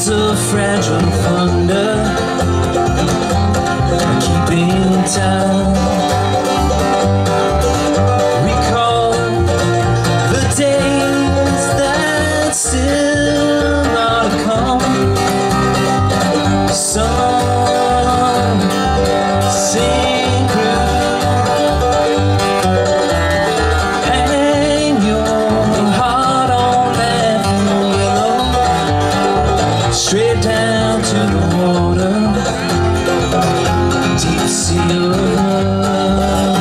There's a fragile thunder keeping time. Recall the days that still not come. Some sing hang your heart on that willow, straight down to the water, deep sea of love.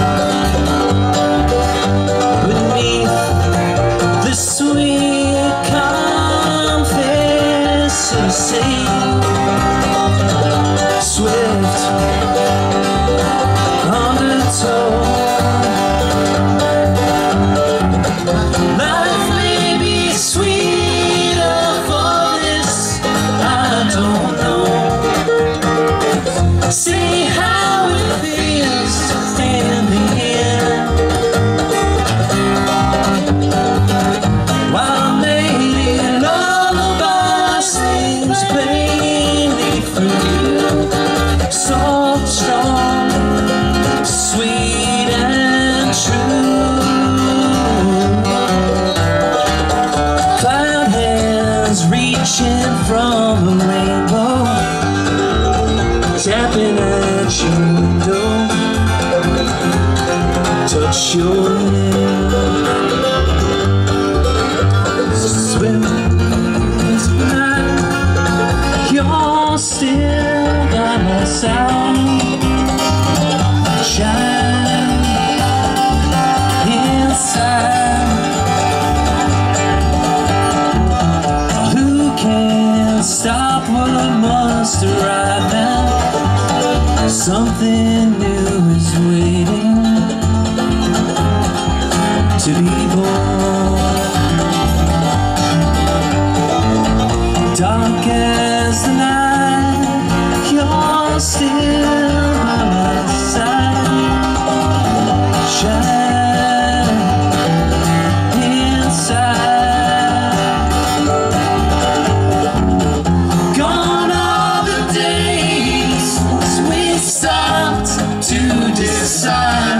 Beneath the sweet complacency, swift undertow, life may be sweeter for this, I don't know. See how it feels in the end, while maybe lullaby sings plainly for you. Soft, strong, sweet and true. Cloud hands reaching from the rainbow, tapping at your window, touch your hand. Swim tonight, you're still by my side. Shine inside. Who can stop what must arrive now? Something new is waiting to be born. Dark as the night, you're still by my side. Shine inside. Gone are the days we stopped to decide.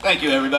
Thank you, everybody.